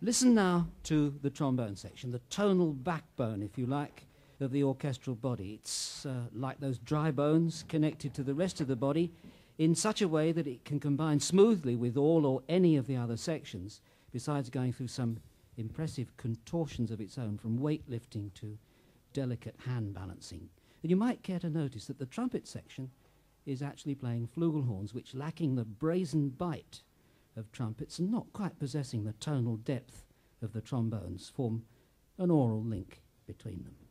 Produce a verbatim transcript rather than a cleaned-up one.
Listen now to the trombone section, the tonal backbone, if you like, of the orchestral body. It's uh, like those dry bones connected to the rest of the body in such a way that it can combine smoothly with all or any of the other sections, besides going through some impressive contortions of its own, from weightlifting to delicate hand balancing. And you might care to notice that the trumpet section is actually playing flugelhorns, which, lacking the brazen bite of trumpets and not quite possessing the tonal depth of the trombones, form an oral link between them.